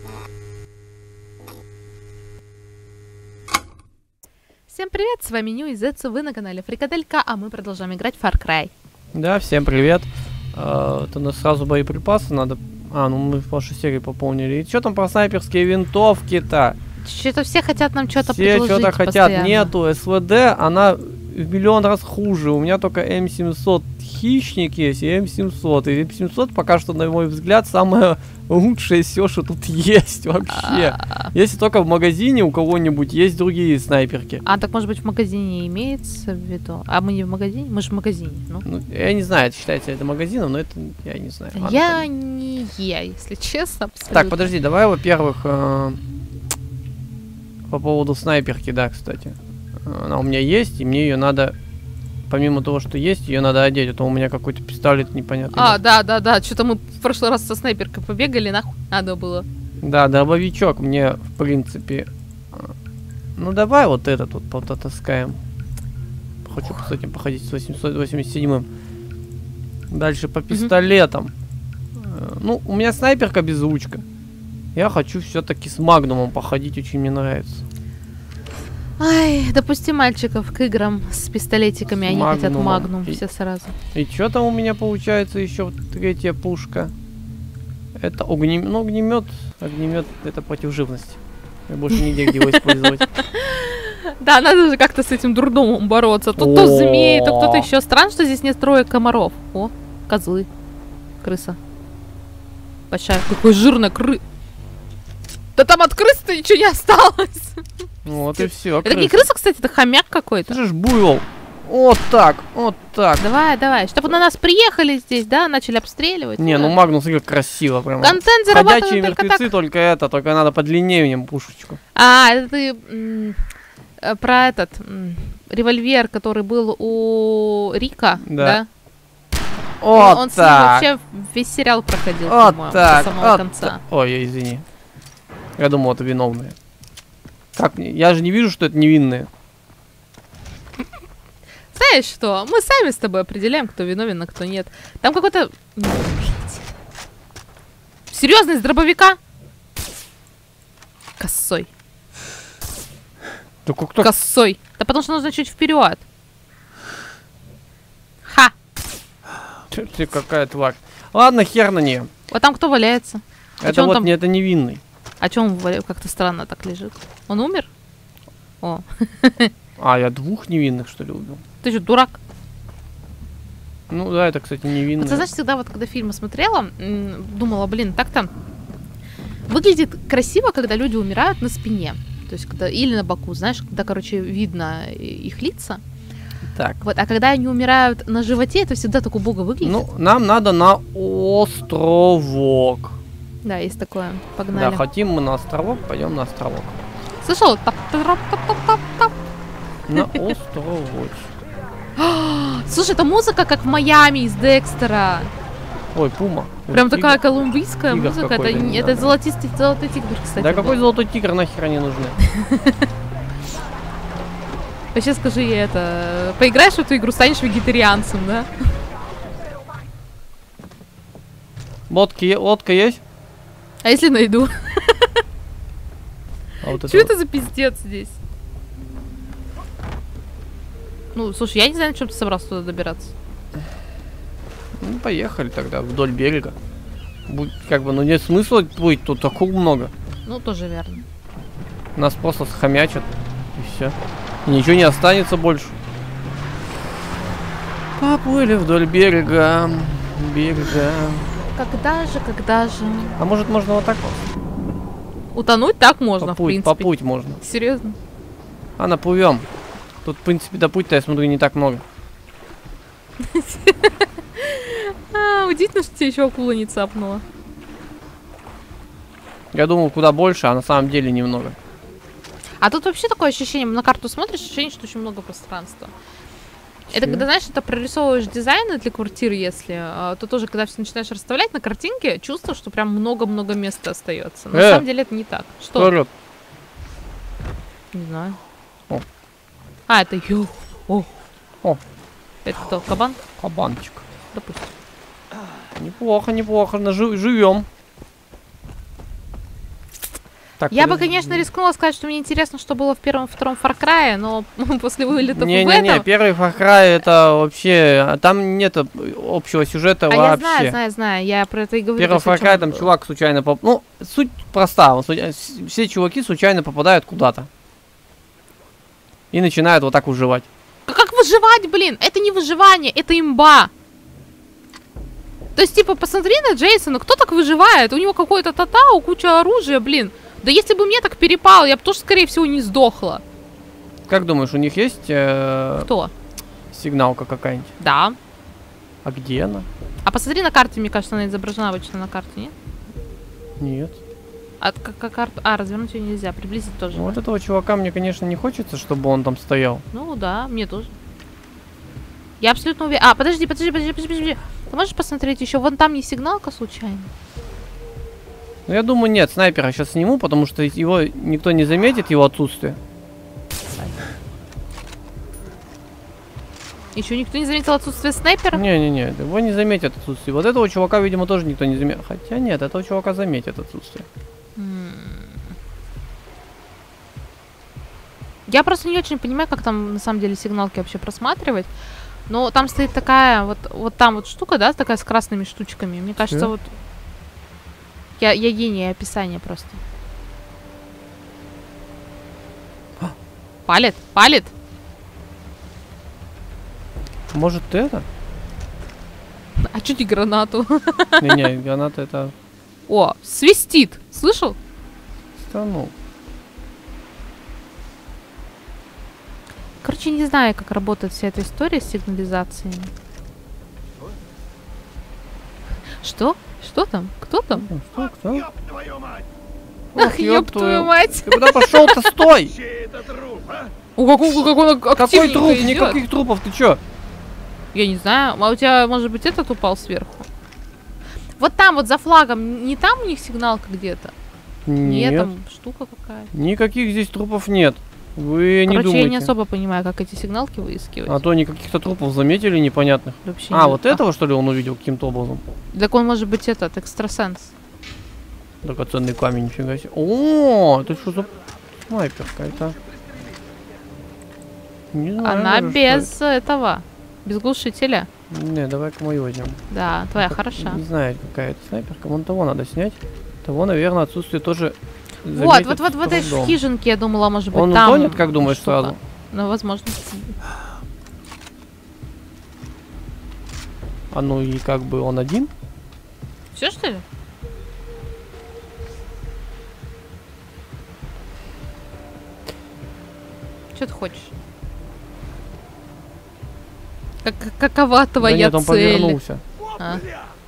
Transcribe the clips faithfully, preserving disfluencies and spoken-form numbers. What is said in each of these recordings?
Всем привет, с вами Нью и Зетсу, вы на канале Фрикаделька, а мы продолжаем играть в Far Cry. Да, всем привет. Uh, это у нас сразу боеприпасы надо... А, ну мы в прошлой серии пополнили. И что там про снайперские винтовки-то? Что-то все хотят нам что-то все предложить. Все что-то хотят. Нету. СВД, она в миллион раз хуже. У меня только эм семьсот хищник есть и эм семьсот. И эм семьсот пока что, на мой взгляд, самое лучшее все, что тут есть вообще. А-а-а. Если только в магазине у кого-нибудь есть другие снайперки. А, так может быть в магазине имеется в виду? А мы не в магазине? Мы же в магазине. Ну, ну я не знаю, это считается это магазином, но это я не знаю. Ладно, я так. не я, если честно. Абсолютно. Так, подожди, давай, во-первых, э по поводу снайперки, да, кстати. Она у меня есть, и мне ее надо, помимо того, что есть, ее надо одеть. А то у меня какой-то пистолет непонятный. А, да, да, да. Что-то мы в прошлый раз со снайперкой побегали, нахуй надо было. Да, дробовичок мне, в принципе. Ну, давай вот этот вот потаскаем. Хочу с этим походить, с восемьсот восемьдесят седьмым. Дальше по пистолетам. Mm-hmm. Ну, у меня снайперка беззвучка. Я хочу все-таки с магнумом походить, очень мне нравится. Ай, допусти мальчиков к играм с пистолетиками, они хотят магнум, и... все сразу. И что там у меня получается еще третья пушка? Это огнемет, ну огнемет, огнемет это против живности. Я больше нигде где его использовать. Да, надо же как-то с этим дурдомом бороться. Тут то змеи, то кто-то еще. Странно, что здесь нет троек комаров. О, козлы, крыса. Большая, какой жирный кры... Да там от крысы-то ничего не осталось. Вот и все. Это не крыса, кстати, это хомяк какой-то. Это же буйвол. Вот так, вот так. Давай, давай. Чтобы на нас приехали здесь, да, начали обстреливать. Не, ну Магнус, смотри, как красиво прям. Контент зарабатываем ходячие только мертвецы, так. только это, только надо подлиннее им пушечку. А, это ты про этот револьвер, который был у Рика, да? да? Вот он так. с ним вообще весь сериал проходил, вот так, до самого вот конца. Так. Ой, извини. Я думал, это виновные. Как мне? Я же не вижу, что это невинные. Знаешь что? Мы сами с тобой определяем, кто виновен, а кто нет. Там какой-то... Серьезно, из дробовика? Косой. Да кто? Косой. Да потому что нужно чуть вперед. Ха! Ты, ты какая тварь. Ладно, хер на нее. Вот там кто валяется? А это вот там... не это невинный. А чё он как-то странно так лежит? Он умер? О. А, я двух невинных, что ли, убил? Ты что, дурак? Ну да, это, кстати, невинный. Вот, ты знаешь, всегда вот, когда фильмы смотрела, думала, блин, так-то выглядит красиво, когда люди умирают на спине. То есть, когда... Или на боку, знаешь, когда, короче, видно их лица. Так. Вот, а когда они умирают на животе, это всегда так убого выглядит. Ну, нам надо на островок. Да, есть такое. Погнали. Да, хотим мы на островок, пойдем на островок. Слышал? Тап-тап-тап-тап-тап. На островок. Слушай, это музыка как в Майами из Декстера. Ой, пума. Прям такая колумбийская музыка. Это, это золотистый, золотой тигр, кстати. Да какой золотой тигр, нахер они нужны? Вообще скажи ей это. Поиграешь в эту игру, станешь вегетарианцем, да? Лодки, лодка есть? А если найду? А вот Что это, это за пиздец здесь? Ну, слушай, я не знаю, на чем ты собрался туда добираться. Ну, поехали тогда вдоль берега. Будет, как бы, ну нет смысла плыть, тут акул много. Ну, тоже верно. Нас просто схомячат, и все. И ничего не останется больше. Поплыли вдоль берега, берега. Когда же, когда же? А может, можно вот так вот? Утонуть так можно, поплыть, в принципе. Поплыть можно. Серьезно? А, наплывем. Тут, в принципе, до путь-то, я смотрю, не так много. Удивительно, что тебе еще акула не цапнула. Я думал, куда больше, а на самом деле немного. А тут вообще такое ощущение, на карту смотришь, ощущение, что очень много пространства. Это когда, знаешь, это прорисовываешь дизайны для квартиры, если, то тоже, когда все начинаешь расставлять на картинке, чувство, что прям много-много места остается. Но э, на самом деле это не так. Что? Вперед. Не знаю. О. А, это ю. О. О. Это кто? Кабан? Кабанчик. Допустим. Неплохо, неплохо. Жив, живем. Так, Я бы, подожди. конечно, рискнула сказать, что мне интересно, что было в первом и втором Far Cry, но после вылета в Не-не-не, этом... первый Far Cry это вообще... Там нет общего сюжета А вообще. я знаю, знаю, знаю, я про это и говорю. Первый то есть, о Far Cry чём- там чувак случайно поп... Ну, суть проста. он случай- с- Все чуваки случайно попадают куда-то. И начинают вот так выживать. К- Как выживать, блин? Это не выживание, это имба. То есть, типа, посмотри на Джейсона, кто так выживает? У него какой-то татау, куча оружия, блин. Да если бы мне так перепало, я бы тоже, скорее всего, не сдохла. Как думаешь, у них есть э, Кто? сигналка какая-нибудь? Да. А где она? А посмотри на карте, мне кажется, она изображена обычно на карте, нет? Нет. А, как, как карту... а развернуть ее нельзя, приблизить тоже. Ну, да? вот этого чувака мне, конечно, не хочется, чтобы он там стоял. Ну да, мне тоже. Я абсолютно уверена. А, подожди, подожди, подожди, подожди, подожди. Ты можешь посмотреть еще? Вон там не сигналка случайно? Ну, я думаю, нет, снайпера сейчас сниму, потому что его никто не заметит, его отсутствие. Еще никто не заметил отсутствие снайпера? Не-не-не, его не заметят отсутствие. Вот этого чувака, видимо, тоже никто не заметит. Хотя нет, этого чувака заметят отсутствие. М. Я просто не очень понимаю, как там на самом деле сигналки вообще просматривать. Но там стоит такая вот, вот там вот штука, да, такая с красными штучками. Мне кажется, Чё? вот... Я, я гений описания просто. Палит, палит. Может, это? А чуть и гранату. Не-не, граната это... О, свистит. Слышал? Стану. Короче, не знаю, как работает вся эта история с сигнализациями. Что? Что там? Кто там? Ну, что, кто? Ёб твою мать! Ах, ёб твою мать. Ты куда пошел-то? Стой! Чей это труп, а? О, какой, как он Какой активненько труп? идёт. Никаких трупов, ты чё? Я не знаю. А у тебя, может быть, этот упал сверху? Вот там, вот за флагом. Не там у них сигналка где-то? Нет, Нет. там штука какая-то. Никаких здесь трупов нет. Вы не Короче, думайте. я не особо понимаю, как эти сигналки выискивать. А то они каких-то трупов заметили непонятных. Вообще А, не- вот этого, что ли, он увидел каким-то образом? Так он может быть этот, экстрасенс. Драгоценный камень, нифига себе. О, это что за снайперка? Это... Не знаю Она даже, что без этого. Без глушителя. это. Не, давай-ка мою возьмем. Да, твоя Как- хороша. Не знаю, какая это снайперка. Вон того надо снять. Того, наверное, отсутствие тоже Вот, заметят вот, вот в с этой трудом. хижинке, я думала, может быть, Он там. утонет, как думаешь, штука. сразу? Ну, возможно. А ну и как бы он один? Все, что ли? Что ты хочешь? Как, какова твоя да нет, он цель? повернулся. А.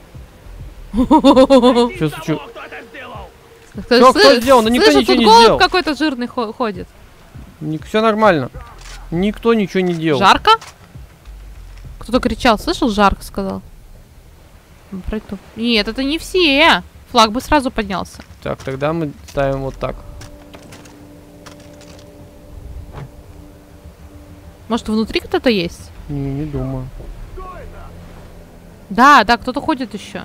Чё, Того, чё? кто это сделал! Чё, кто сделал? Да никто слышу, ничего тут не голубь сделал. какой-то жирный хо- ходит. Все нормально. Никто ничего не делал. Жарко? Кто-то кричал, слышал? Жарко сказал. Ну, пройду. Нет, это не все. Флаг бы сразу поднялся. Так, тогда мы ставим вот так. Может, внутри кто-то есть? Не, не думаю. Да, да, кто-то ходит еще.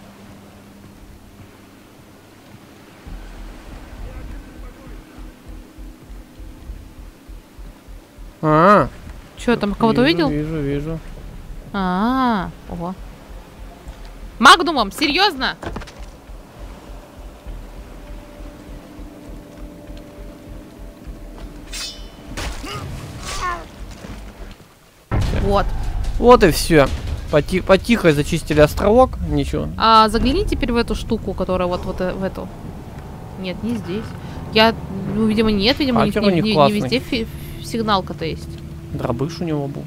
А, Че, там кого-то вижу, увидел? Вижу, вижу. А, ого. Магнумом, серьезно? Вот. Вот и все. Поти потихо зачистили островок. Ничего. А загляни теперь в эту штуку, которая вот, вот э, в эту. Нет, не здесь. Я, ну, видимо, нет, видимо, не, Хакер не- у них не- не классный. везде фи- сигналка-то есть. Дробыш у него был.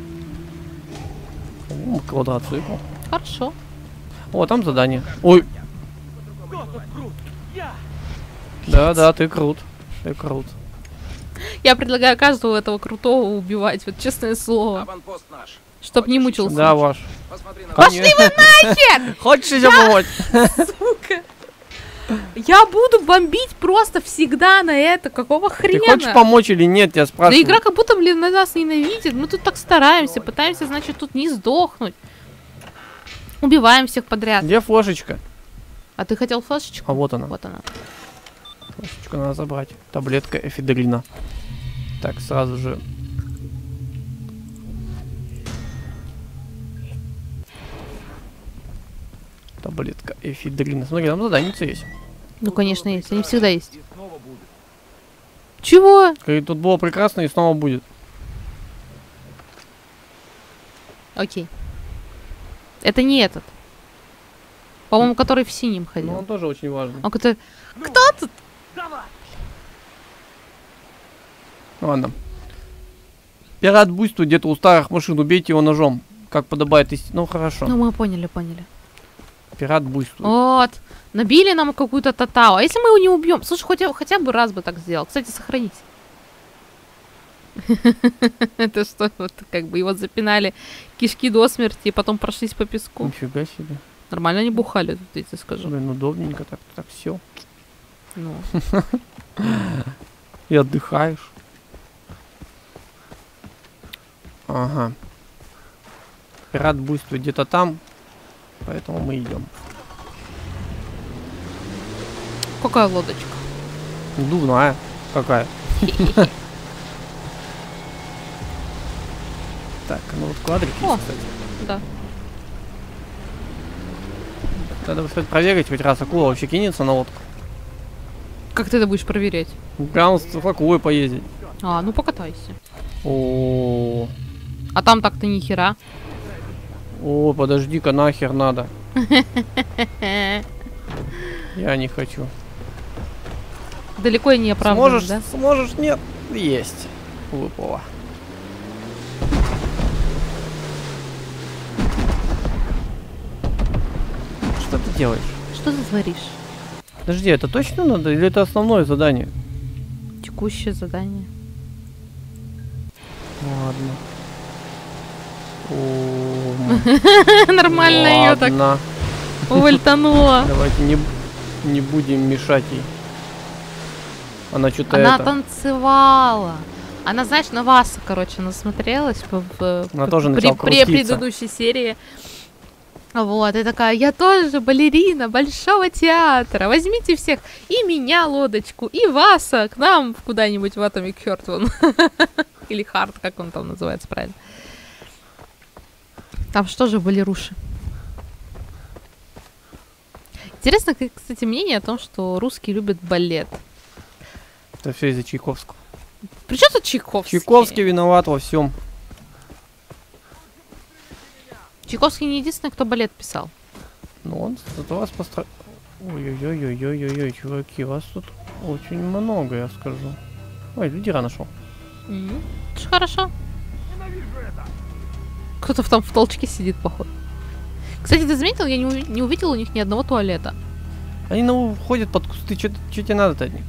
О, квадроцикл. Хорошо. О, там задание. Ой, Кто тут крут? Я! да, да, ты крут. Ты крут. Я предлагаю каждого этого крутого убивать, вот честное слово. Аванпост наш. Чтоб не мучился. Да, ваш. Посмотри на Пошли вы нахер! Хочешь еще помочь? Сука! Я буду бомбить просто всегда на это. Какого Ты хрена? хочешь помочь или нет, я Да спрашиваю. игра как будто, блин, на нас ненавидит. Мы тут так стараемся, пытаемся, значит, тут не сдохнуть. Убиваем всех подряд. Где флешечка? А ты хотел флешечку? А вот она. Вот она. Флешечку надо забрать. Таблетка эфедрина. Так, сразу же. Таблетка эфедрина. Смотри, там заданица есть. Ну, конечно, есть. Они всегда есть. И снова будет. Чего? Говорит, тут было прекрасно и снова будет. Окей. Это не этот. По-моему, который в синем Но ходил. он тоже очень важный. Он кто-то... Кто тут? Давай! Ладно. Пират буйствует где-то у старых машин. Убейте его ножом. Как подобает исти... Ну, хорошо. Ну, мы поняли, поняли. Пират буйствует. Вот. Набили нам какую-то татау. А если мы его не убьем? Слушай, хотя, хотя бы раз бы так сделал. Кстати, сохранить. Это что, вот как бы его запинали кишки до смерти и потом прошлись по песку. Нифига себе. Нормально не бухали, тут я тебе скажу. Блин, удобненько так, так все. Ну, И отдыхаешь. Ага. Пират буйствует где-то там. Поэтому мы идем. какая лодочка? Дурная. Какая? Так, ну вот квадрик О. есть, кстати. Да. Надо кстати, проверить хоть раз, акула вообще кинется на лодку. Как ты это будешь проверять? Прям с акулой поездить. А, ну покатайся. О, А там так-то ни хера. о, подожди-ка, нахер надо. Я не хочу. Далеко и не оправдан, Сможешь, да? сможешь, нет. Есть. Выпало. Что ты делаешь? Что ты творишь? Подожди, это точно надо или это основное задание? Текущее задание. Ладно. О, Нормально ее так ладно. вальтанула. Давайте не, не будем мешать ей. Она что-то Она это... танцевала. Она, знаешь, на вас, короче, насмотрелась в, в- Она в- тоже при, начала при крутиться. предыдущей серии. Вот, и такая, я тоже балерина Большого театра. Возьмите всех. И меня, лодочку, и Васа к нам куда-нибудь в Atomic Heart вон. Или Харт, как он там называется правильно. Там что же балеруши? Интересно, как, кстати, мнение о том, что русские любят балет. Это все из-за Чайковского. Причем тут Чайковский? Чайковский виноват во всем. Чайковский не единственный, кто балет писал. Ну он зато вас постро... Ой-ой-ой-ой-ой-ой, чуваки, вас тут очень много, я скажу. Ой, лидера нашел. М, Это ж хорошо. Ненавижу это! Кто-то в там в толчке сидит, походу. Кстати, ты заметил, я не, уви- не увидела у них ни одного туалета. Они ну ходят под кусты, что тебе надо-то от них?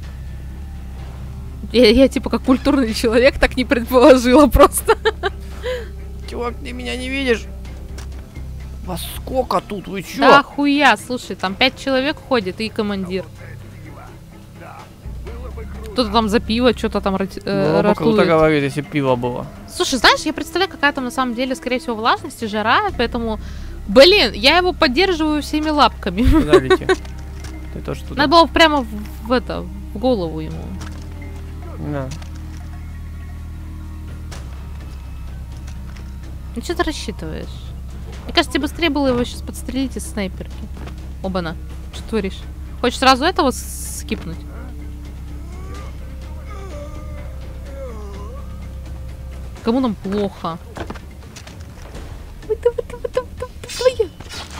Я, я типа как культурный человек так не предположила просто. Чувак, ты меня не видишь? Вас сколько тут, вы чё? Да хуя, слушай, там пять человек ходит и командир. Кто-то там за пиво, что-то там рати- э, Было бы круто, ратует. говорит, если пиво было. Слушай, знаешь, я представляю, какая там на самом деле, скорее всего, влажность и жара, поэтому, блин, я его поддерживаю всеми лапками. Куда лети? Ты тоже туда. Надо было прямо в, в это, в голову ему. Да. Ну что ты рассчитываешь? Мне кажется, тебе быстрее было его сейчас подстрелить из снайперки. Оба-на. Что творишь? Хочешь сразу этого с- скипнуть? Кому нам плохо? Это, это, это, это, это твоя.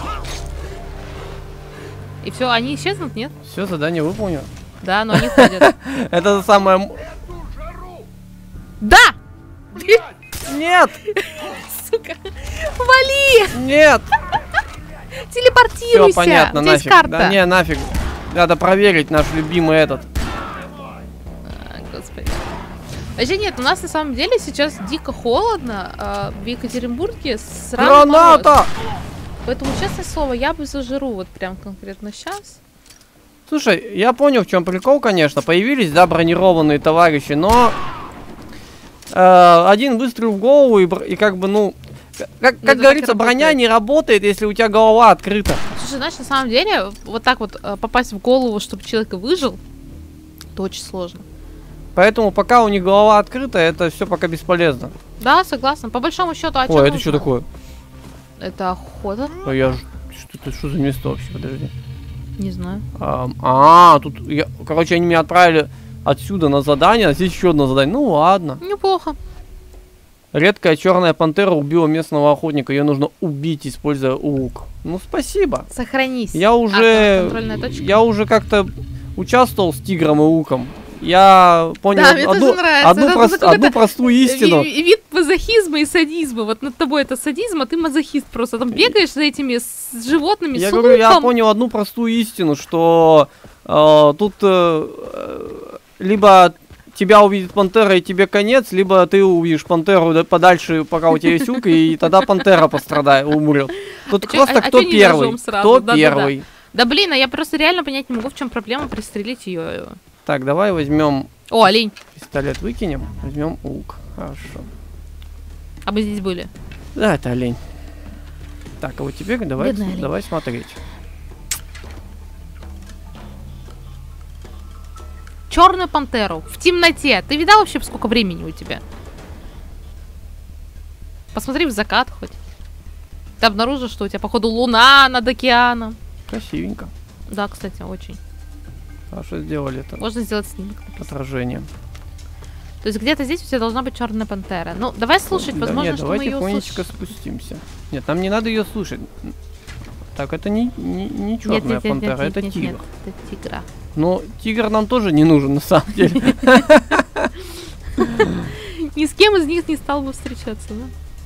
И все, они исчезнут, нет? Все, задание выполнено. Да, но они ходят. Это самое... м- Да! Нет! Сука! Вали! Нет! Все Телепортируйся! понятно, У тебя есть нафиг. карта. Да не, нафиг. Надо проверить наш любимый этот. А, господи. Вообще нет, у нас на самом деле сейчас дико холодно. а в Екатеринбурге сразу мороз. Граната! Поэтому, честное слово, я бы зажру вот прям конкретно сейчас. Слушай, я понял, в чем прикол, конечно. Появились, да, бронированные товарищи, но... э, один выстрел в голову и, бр- и как бы, ну... Как, как это так и говорится, броня работает. не работает, если у тебя голова открыта. Слушай, знаешь, на самом деле, вот так вот э, попасть в голову, чтобы человек выжил, Это очень сложно. Поэтому пока у них голова открыта, это все пока бесполезно. Да, согласна. По большому счету, а Ой, чё это нужно? что такое? Это охота? Ой, я ж... Что это, что за место вообще? Подожди. Не знаю. А, а, тут, я... короче, они меня отправили отсюда на задание, а здесь еще одно задание. Ну ладно. Неплохо. Редкая черная пантера убила местного охотника. Ее нужно убить, используя лук. Ну, спасибо. Сохранись. Я А, уже... контрольная точка? я уже как-то участвовал с тигром и луком. Я понял Да, мне одну, тоже нравится. одну, Это прос- какой-то одну простую истину. Ви- Вид мазохизма и садизма. Вот над тобой это садизм, а ты мазохист просто. Там бегаешь за этими с животными, Я с говорю, я луком. понял одну простую истину, что э, тут э, э, либо тебя увидит пантера и тебе конец, либо ты увидишь пантеру да, подальше, пока у тебя есть лук, и тогда пантера пострадает, умрет. Тут А чё- просто а- а кто чё не первый? ножом сразу? Кто Да-да-да. первый? Да блин, а я просто реально понять не могу, в чем проблема пристрелить ее. Так, давай возьмем О, олень. пистолет, выкинем, возьмем лук. Хорошо. А мы здесь были. Да, это олень. Так, а вот теперь давай, Бедный олень. давай смотреть. Черную пантеру в темноте. Ты видал вообще, сколько времени у тебя? Посмотри в закат хоть. Ты обнаружишь, что у тебя, походу, луна над океаном. Красивенько. Да, кстати, очень. Хорошо сделали это. Можно сделать снимок. Отражение. То есть где-то здесь у тебя должна быть черная пантера. Ну, давай слушать, Да возможно, нет, что давай мы ее тихонечко услышим. спустимся. Нет, нам не надо ее слушать. Так, это не, не, не Нет, черная нет, нет, пантера, нет, это нет, тигр. нет, это тигра. Но тигр нам тоже не нужен, на самом деле. Ни с кем из них не стал бы встречаться, да?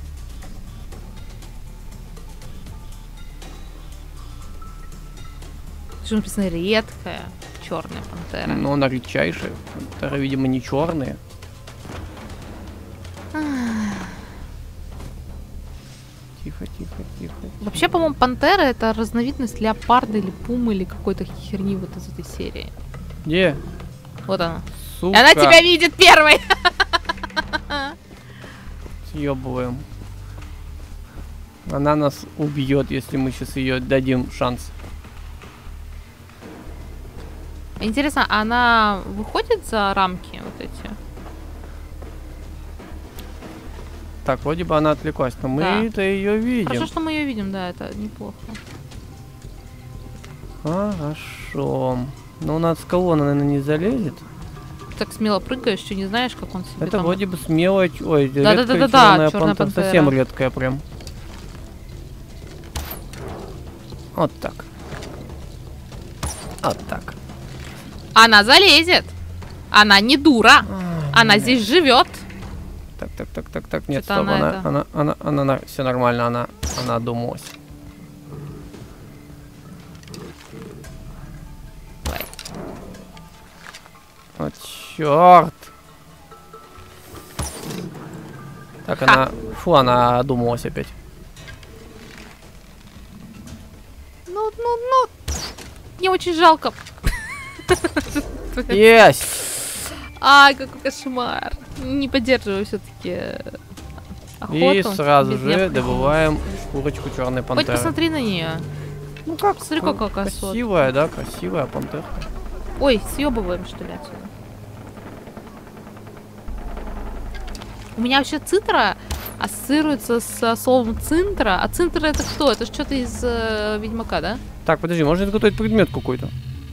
Что написано редкая черная пантера. Но она редчайшая. Пантеры, видимо, не черные. Тихо, тихо, тихо. Вообще, по-моему, пантера это разновидность леопарда или пумы или какой-то херни вот из этой серии. Где? Вот она. Сука. Она тебя видит первой. Съебываем. Она нас убьет, если мы сейчас ее дадим шанс. Интересно, она выходит за рамки вот эти? Так, вроде бы она отвлеклась, но Да. мы-то ее видим. Хорошо, что мы ее видим, да, это неплохо. Хорошо. Но над скалу она, наверное, не залезет. Так смело прыгаешь, что не знаешь, как он себе Это там... вроде бы смелая... ч- Ой, Да-да-да-да-да, редкая чёрная черная пантера. пантера. Совсем редкая прям. Вот так. Вот так. Она залезет! Она не дура! А, Она здесь живет! Так, так, так, так, так. Нет, Что-то стоп, она она, это- она, она, она, она, все нормально, она, она одумалась. Давай. О, черт. Так, Ха. она, фу, она одумалась опять. Ну, ну, ну! Мне очень жалко. Есть! Ай, какой кошмар. Не поддерживаю все-таки охоту. И сразу без же необходимости. добываем шкурочку черной Хоть пантеры. посмотри на нее. Ну как, Смотри, ну, какая красотка. красивая, да, красивая пантерка. Ой, съебываем, что ли, отсюда. У меня вообще цитра ассоциируется с словом цинтра. А цинтра это кто? Это что-то из э, Ведьмака, да? Так, подожди, может изготовить предмет какой-то?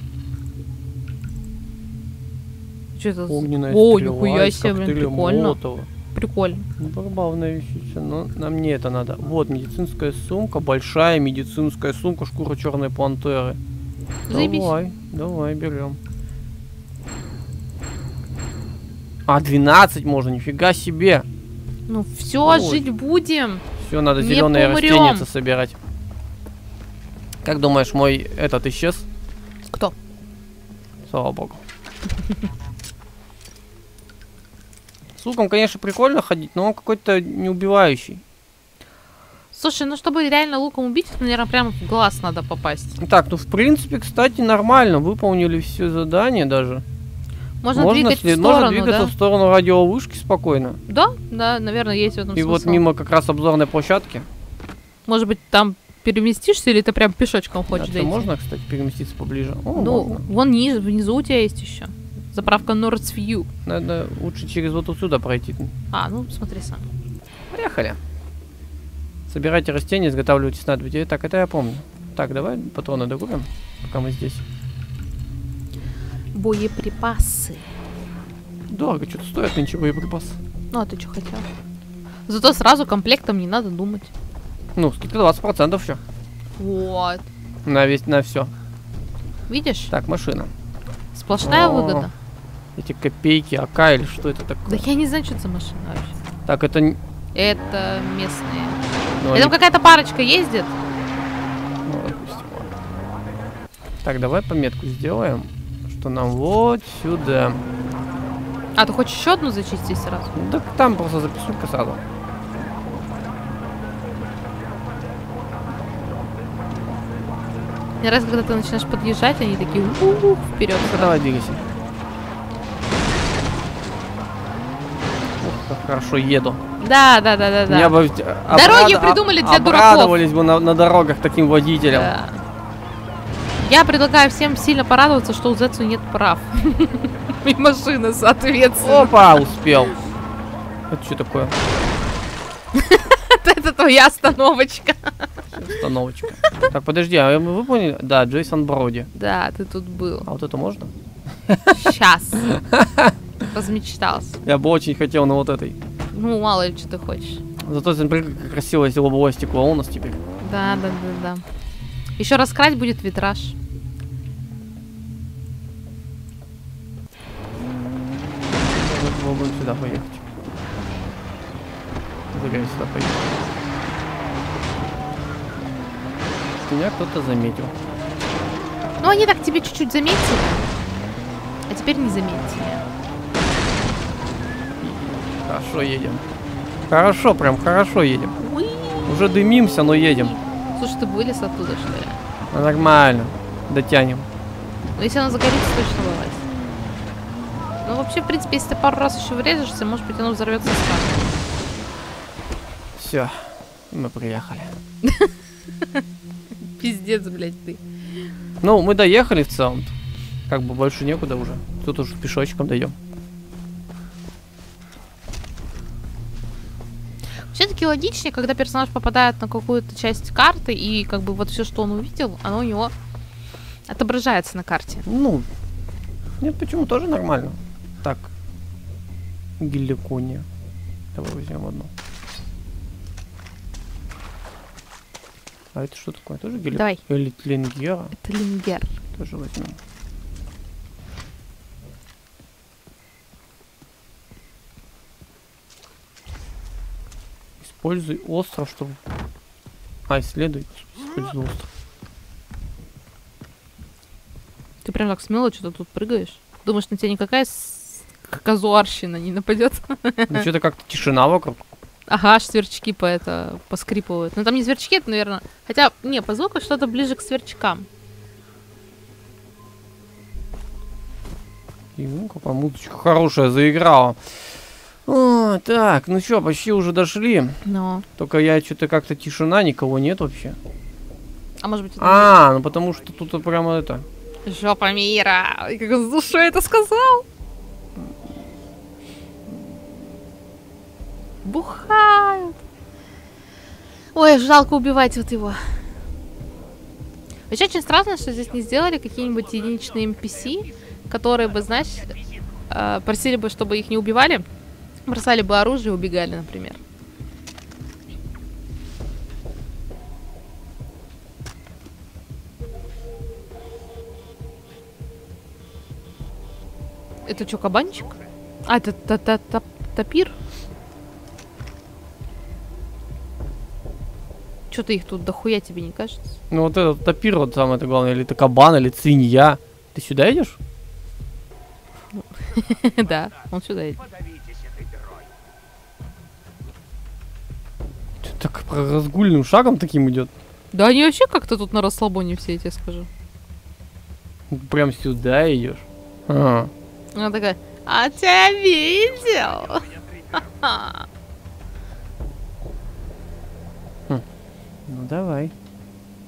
Что это? за- Огненная О, стрела нихуя из себе, блин, коктейля прикольно. Молотова. Прикольно. Ну, забавная вещица, но нам не это надо. Вот, медицинская сумка, большая медицинская сумка, шкура черной пантеры. Заебись. Давай, давай, берем. А, двенадцать можно, нифига себе. Ну все, Ой. жить будем. Все, надо Не зеленые помрём. растения собирать. Как думаешь, мой этот исчез? Кто? Слава богу. С луком, конечно, прикольно ходить, но он какой-то неубивающий. Слушай, ну чтобы реально луком убить, это, наверное, прямо в глаз надо попасть. Так, ну в принципе, кстати, нормально. Выполнили все задания даже. Можно, Можно, двигать сли- в можно сторону, двигаться да? в сторону радиовышки спокойно. Да, да, наверное, есть в этом И вот смысл. мимо как раз обзорной площадки. Может быть, там переместишься или ты прям пешочком хочешь А дойти? можно, кстати, переместиться поближе? О, Ну, можно. вон низ, внизу у тебя есть еще. Заправка Northview. Надо лучше через вот отсюда пройти. А, ну смотри сам. Поехали. Собирайте растения, изготавливайте снадобья. Так, это я помню. Так, давай патроны докупим, пока мы здесь. Боеприпасы. Дорого что-то стоят нынче боеприпасы. Ну, а ты что хотел? Зато сразу комплектом не надо думать. Ну, скидка двадцать процентов все. Вот. На весь, на все. Видишь? Так, машина. Сплошная О, выгода. Эти копейки, АК или что это Да такое? я не знаю, что это за машина вообще. Так, это... не- Это местные. ну, И там они- какая-то парочка ездит. ну, допустим. Так, давай пометку сделаем, что нам вот сюда. А, ты хочешь еще одну зачистить сразу? Ну, так там просто записулька сразу. И раз, когда ты начинаешь подъезжать, они такие ух, вперед. Ну, давай двигайся. Ух, как хорошо еду. Да, да, да, да, да. Меня бы в- Дороги обрад- придумали для обрадовались бы на, на дорогах таким водителям. Да. Я предлагаю всем сильно порадоваться, что у Зетсу нет прав. И машина, соответственно. Опа, успел. Это что такое? Это твоя остановочка. Остановочка. Так, подожди, а вы поняли? Да, Джейсон Броди. Да, ты тут был. А вот это можно? Сейчас. Размечтался. Я бы очень хотел на вот этой. Ну, мало ли, что ты хочешь. Зато смотри, как красивое если лобовое стекло у нас теперь. Да, да, да, да. Еще раскрась будет витраж. Попробуем сюда поехать. Загорай сюда поехать. Меня кто-то заметил. Ну, они так тебе чуть-чуть заметили. А теперь не заметили. Хорошо едем. Хорошо, прям хорошо едем. Уи. Уже дымимся, но едем. Слушай, ты вылез оттуда, что ли? Ну, нормально. Дотянем. Но если она загорится, точно вылазь. Ну, вообще, в принципе, если ты пару раз еще врежешься, может быть, оно взорвется сразу. Все, мы приехали. Пиздец, блядь, ты. Ну, мы доехали в целом. Как бы больше некуда уже. Тут уже пешочком дойдем. Все-таки логичнее, когда персонаж попадает на какую-то часть карты, и как бы вот все, что он увидел, оно у него отображается на карте. Ну, нет, почему, тоже нормально. Так, геликония. Давай возьмем одну. А это что такое? Тоже гелик? Давай. Или тлингера? Это лингер. Тоже возьмем. Используй остров, чтобы... А, исследуй. Используй остров. Ты прям так смело что-то тут прыгаешь? Думаешь, на тебя никакая с... казуарщина не нападет? Ну, что-то как-то тишина вокруг. Ага, аж сверчки по это поскрипывают. Ну там не сверчки, это, наверное. Хотя, не, по звуку что-то ближе к сверчкам. И ну, какая музычка хорошая заиграла. О, так, ну что, почти уже дошли. Но. Только я что-то как-то тишина, никого нет вообще. А может быть, это А, ну потому что тут прямо это. жопа мира. И как он с душой это сказал. Бухают. Ой, жалко убивать вот его. Вообще очень странно, что здесь не сделали какие-нибудь единичные эн пи си, которые бы, знаешь, э, просили бы, чтобы их не убивали, бросали бы оружие и убегали, например. Это что, кабанчик? А, это тапир? Что-то их тут дохуя, тебе не кажется? Ну вот этот тапир, вот самое это главное, или это кабан, или свинья. Ты сюда идешь? Да, он сюда идет. Подавитесь этой дырой. Чё так разгульным шагом таким идет? Да они вообще как-то тут на расслабоне все, я тебе скажу. Прям сюда идешь. А, Она такая, а тебя видел? ну давай.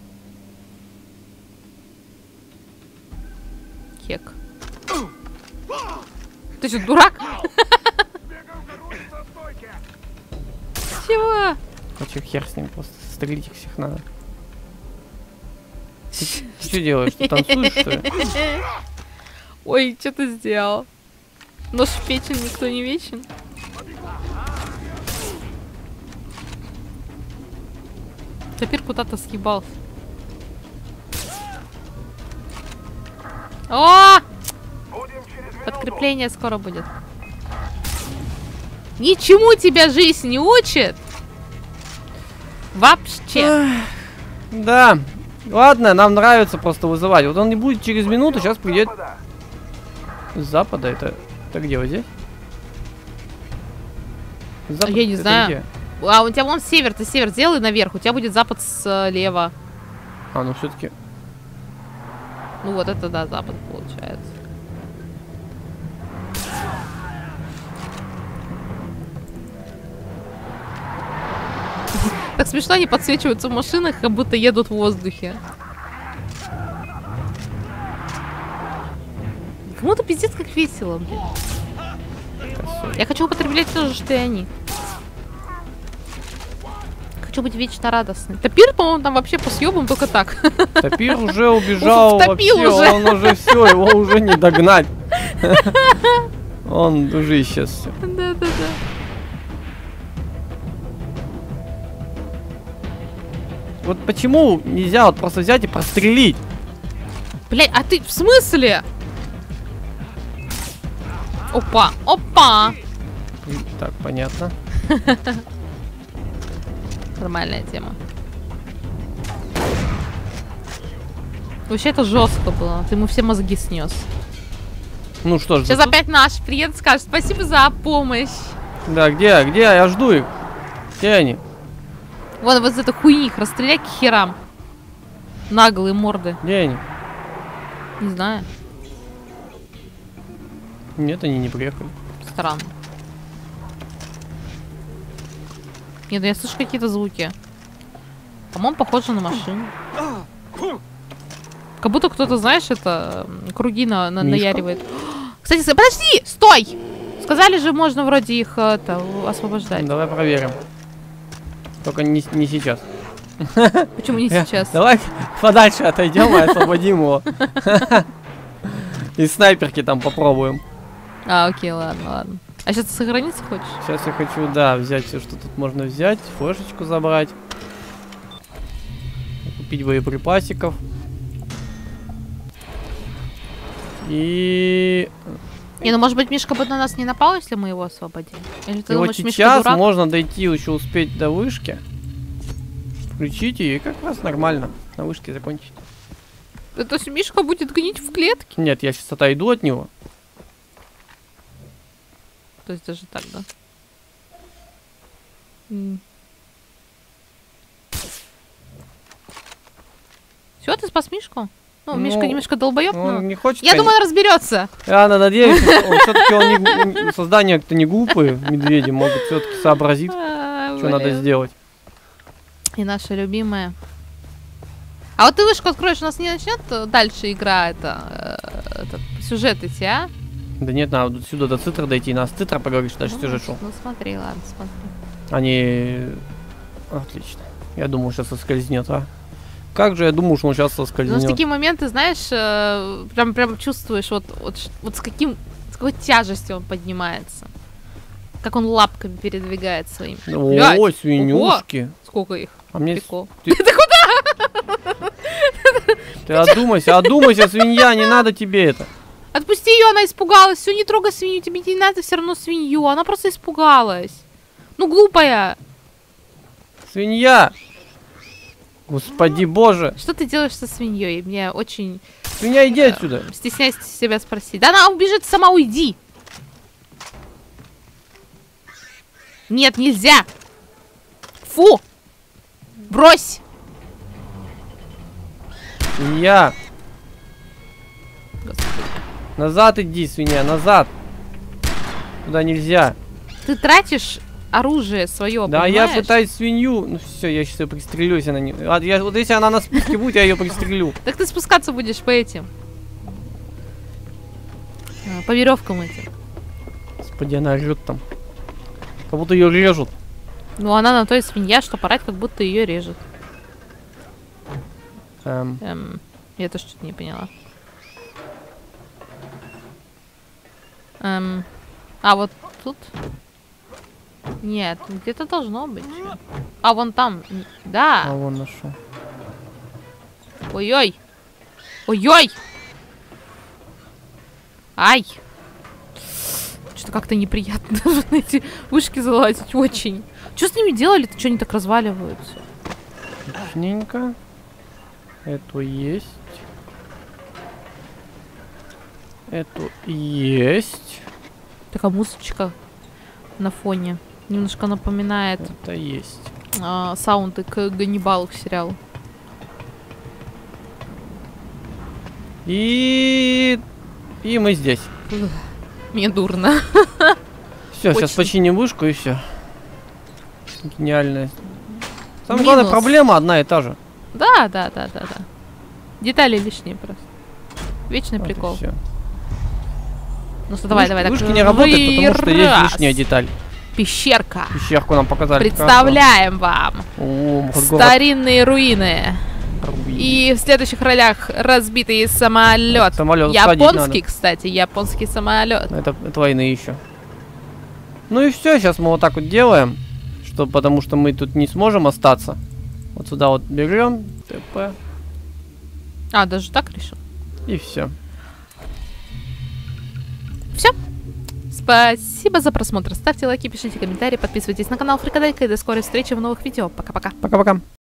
Кек. Ты что, дурак? Бегом наружиться, стойки! Чего? Хочу хер с ним, просто стрелить их всех надо. Ты что делаешь? Ты танцуешь, что ли? Ой, что ты сделал? Нож в печень, никто не вечен. Теперь куда-то съебался. О! Будем через минуту. Подкрепление скоро будет. Ничему тебя жизнь не учит. Вообще. Да. Ладно, нам нравится просто вызывать. Вот он не будет через минуту, сейчас придет Запада. с запада. Это, это где, вот здесь? Запад, Я не это знаю. где? А у тебя вон север, ты север сделай наверх, у тебя будет запад слева. А, ну все-таки. Ну вот это да, запад получается. Так смешно, они подсвечиваются в машинах, как будто едут в воздухе. Кому-то пиздец как весело, блин. Я хочу употреблять то же, что и они. Хочу быть вечно радостной. Топир, по-моему, там вообще по съебам только так. Топир уже убежал. Втопил вообще, уже. Он уже все, его уже не догнать. Он уже исчез все. Да-да-да. Вот почему нельзя вот просто взять и прострелить? Блядь, а ты в смысле? Опа, опа. Так, понятно. Нормальная тема. Вообще это жестко было. Ты ему все мозги снес. Ну что ж. Сейчас тут- опять наш приедет, скажет спасибо за помощь. Да, где, где? Я жду их. Где они? Вон вот это хуйни их расстрелять к херам. Наглые морды. Где они? Не знаю. Нет, они не приехали. Странно. Нет, ну я слышу какие-то звуки. По-моему, похоже на машину. Как будто кто-то, знаешь, это м, круги на, на- Мишка? наяривает. Кстати, с- подожди! Стой! Сказали же, можно вроде их это, освобождать. Давай проверим. Только не, не сейчас. Почему не Э, сейчас? Давай подальше отойдем и освободим его. И снайперки там попробуем. А, окей, ладно, ладно. А сейчас ты сохраниться хочешь? Сейчас я хочу, да, взять все, что тут можно взять. Флешечку забрать. Купить боеприпасиков. И... Не, ну может быть Мишка бы на нас не напал, если мы его освободим? Или ты И вот думаешь, Мишка сейчас дурак? можно дойти, еще успеть до вышки. Включить ее, и как раз нормально на вышке закончить. Да, то есть Мишка будет гнить в клетке? Нет, я сейчас отойду от него. То есть даже так, да? М. Все, ты спас Мишку? Ну, Ну, Мишка немножко долбоёб, Он но... не хочет. Я конечно. думаю, он разберется. Я надеюсь, он все-таки он не, создания-то не глупые, медведи могут все-таки сообразить, А, что надо блин. сделать. И наша любимая. А вот ты вышку откроешь, у нас не начнет дальше игра это, э, этот сюжет идти, а? Да нет, надо вот сюда до цитра дойти, нас цитра поговорить, что дальше Ну, сюжет шел. Ну смотри, ладно, смотри. Они... Отлично. Я думал, сейчас соскользнет, а? Как же я думал, что он сейчас Ну, в соскользнет. такие моменты, знаешь, э, прям, прям чувствуешь, вот, вот, ш- вот с каким, с какой тяжестью он поднимается. Как он лапками передвигает своими. Блядь, О, свинюшки. сколько их? А мне... Прикол. Ты... Ты одумайся, одумайся, свинья, не надо тебе это. Отпусти ее, она испугалась. Все, не трогай свинью, тебе не надо все равно свинью. Она просто испугалась. Ну, глупая. Свинья! Господи боже! Что ты делаешь со свиньей? Мне очень Свинья, иди отсюда! стесняюсь себя спросить. Да она убежит сама, уйди. Нет, нельзя. Фу. Брось. Свинья! Господи. Назад иди, свинья, назад! Туда нельзя. Ты тратишь оружие свое, Да, я понимаешь? пытаюсь свинью. Ну все, я сейчас ее пристрелю, если она не. А, я, вот если она на спуске будет, я ее пристрелю. Так ты спускаться будешь по этим. А, по веревкам этим. Господи, она орёт там. Как будто ее режут. Ну, она на то и свинья, что порать, как будто ее режет. Эм, Эм, я тоже что-то не поняла. Эм, а вот тут? Нет, где-то должно быть. А, вон там. Н- а Да. вон нашел. Ой-ой. Ой-ой. Ай. Что-то как-то неприятно на эти ушки залазить. Очень. Что с ними делали-то? Что они так разваливаются? Отличненько. Эту есть. Эту есть. Такая музычка на фоне. Немножко напоминает Это есть. а, саунды к Ганнибалу к сериалу. И... И мы здесь. Мне дурно. Все, сейчас Очень. починим вышку и все. Гениальная. Самая главная Минус. проблема одна и та же. Да, да, да, да, да. Детали лишние просто. Вечный Вот и прикол. всё. Ну что, давай, Вышки- давай, так. Вышки не работают, потому что есть раз. лишняя деталь. Пещерка. Пещерку нам показали. Представляем вам О, вот город. старинные руины. Руин. И в следующих ролях разбитый самолет. Самолет сходить Японский, надо. кстати, японский самолет. Это, это войны еще. Ну и все, сейчас мы вот так вот делаем, что потому что мы тут не сможем остаться. Вот сюда вот берем, ТП А, даже так решил. и все. Все. Спасибо за просмотр. Ставьте лайки, пишите комментарии, подписывайтесь на канал Фрикаделька и до скорой встречи в новых видео. Пока-пока. Пока-пока.